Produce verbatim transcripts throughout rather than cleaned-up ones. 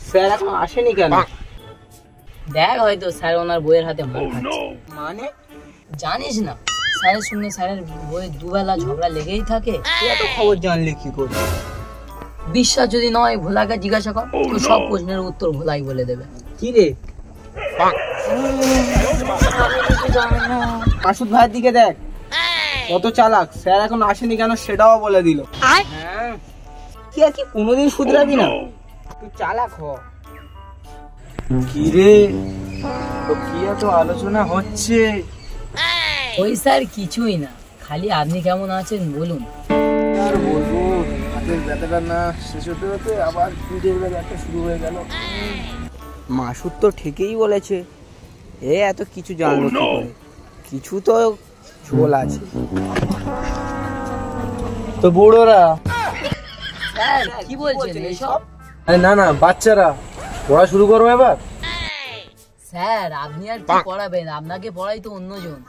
Sir এখন আসেনি কেন? দেখ হয়তো স্যার ওনার বইয়ের হাতে মার খাচ্ছে। মানে জানিস না স্যারের সঙ্গে স্যারের বইয়ের দুবেলা ঝগড়া লেগেই থাকে। এত খবর জানলে কি করে? বিশ্বাস যদি নয় ভোলাকে জিজ্ঞাসা কর, তো সব প্রশ্নের উত্তর ভোলাই বলে দেবে। কি রে? মাসুদ ভাইয়ের দিকে দেখ, কত চালাক। স্যার এখন আসেনি কেন সেটাও বলে দিল। হ্যাঁ, কি আর কি কোনোদিন শুধরাবি না? তুই চালাক হ। কি রে, তো কি এত আলোচনা হচ্ছে? ওই স্যার কিছুই না, খালি আপনি কেমন আছেন বলুন। আর বলবো, হাতের ব্যথাটা না শেষ হতে হতে আবার পিঠের ব্যথা শুরু হয়ে গেল। মাসুদ তো ঠিকই বলেছে, এ এত কিছু জানলো কি করে? কিছু তো ঝোল আছে। তো বুড়োরা স্যার কি বলছেন এসব? আরে না না, বাচ্চারা পড়া শুরু করো এবার। স্যার আপনি আর কি পড়াবেন, আপনাকে পড়াই তো অন্যজন।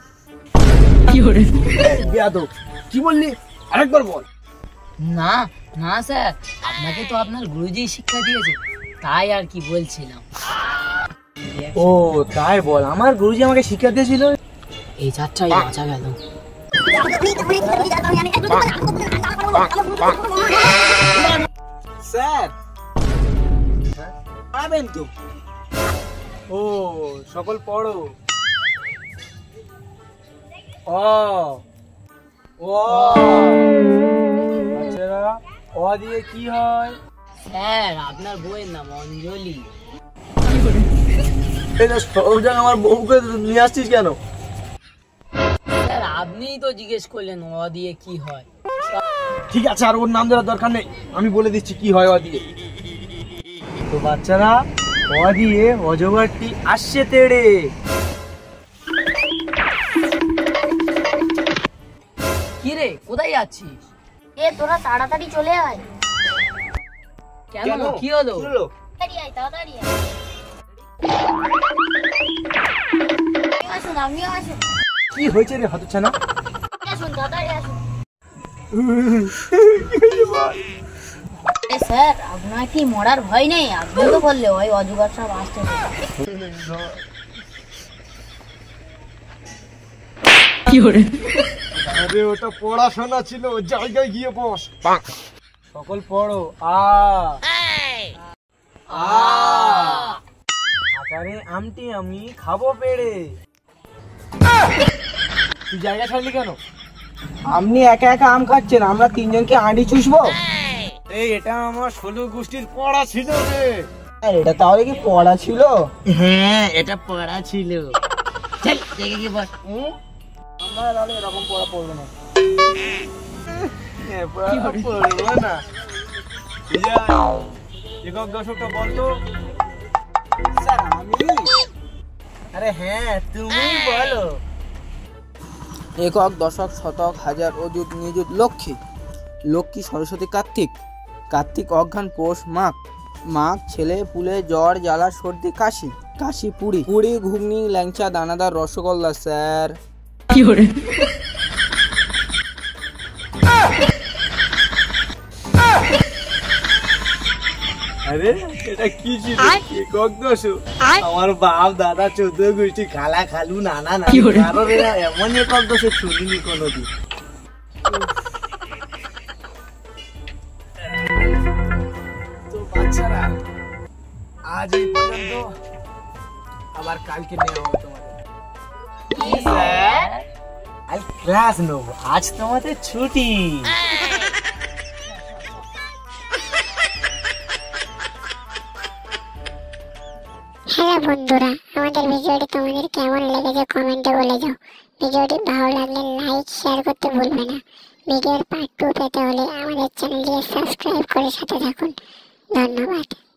বেয়াদব, কি বললি? আরেকবার বল। না না স্যার, আপনাকে তো আপনার গুরুজি শিক্ষা দিয়েছে, তাই আর কি বলছিলাম। ও তাই বল, আমার গুরুজি আমাকে শিক্ষা দিয়েছিল। এই চারটাই বাঁচা গেল। স্যার পড়াবেন তো? ও সকল পড়ো। অ ও বাচ্চারা, অ দিয়ে কি হয়? স্যার আপনার বইয়ের নাম অঞ্জলি। এটা সবজান আমার বউকে নিয়ে আসছিস কেন? স্যার আপনিই তো জিজ্ঞেস করলেন অ দিয়ে কি হয়। ঠিক আছে, আর ওর নাম দেওয়ার দরকার নেই, আমি বলে দিচ্ছি কি হয় অ দিয়ে। তো বাচ্চারা, অ দিয়ে অজগরটি আসছে তেড়ে। কি রে, কোথায় যাচ্ছিস? এ তোরা তাড়াতাড়ি চলে আয়। কেন, কি হলো? তাড়াতাড়ি আয়, তাড়াতাড়ি আয়। আসুন, আমিও আসুন। কি হয়েছে রে হতচ্ছানা? আসুন, তাড়াতাড়ি আসুন। এ স্যার, আপনার কি মরার ভয় নেই? আপনি তো বললে ওই অজগর সব আসছে। আরে ওটা পড়াশোনা ছিল, জায়গায় গিয়ে বস। সকল পড়ো। আ আ আকারে আমটি আমি খাবো পেড়ে। তুই জায়গা ছাড়লি কেন? আপনি একা একা আম খাচ্ছেন, আমরা তিনজনকে আঁড়ি চুষবো? এই এটা আমার ষোলো গোষ্ঠীর পড়া ছিল রে। আর এটা তাহলে কি পড়া ছিল? হ্যাঁ এটা পড়া ছিল। চল দেখে কি বল। আমরা তাহলে এরকম পড়া পড়বো না। পড়বো না। একক দশকটা বলতো। স্যার আমি? আরে হ্যাঁ, তুমি বলো। একক, দশক, শতক, হাজার, অযুত, নিযুত, লক্ষ্মী। লক্ষ্মী, সরস্বতী, কার্তিক। কার্তিক, অঘ্রান, পৌষ, মাঘ। মাঘ, ছেলে পুলে, জ্বর, জ্বালা, সর্দি, কাশি। কাশি, পুরি। পুরি, ঘুগনি, ল্যাংচা, দানাদার, রসগোল্লা। স্যার কি করে? আরে এটা কি ছিল? একক দশক? আমার বাপ দাদা চোদ্দ গোষ্ঠী খালা খালু নানা নানি কারোর এমন একক দশক শুনিনি কোনোদিন। তো বাচ্চারা, আজ এই পর্যন্ত, আবার কালকে নেওয়া হবে তোমাদের। স্যার আজ ক্লাস নেব, আজ তোমাদের ছুটি। হ্যাঁ বন্ধুরা, আমাদের ভিডিওটি তোমাদের কেমন লেগেছে কমেন্টে বলে যাও। ভিডিওটি ভালো লাগলে লাইক শেয়ার করতে ভুলবে না। ভিডিওর পার্ট টু পেতে হলে আমাদের চ্যানেলটিকে সাবস্ক্রাইব করে সাথে থাকুন। ধন্যবাদ।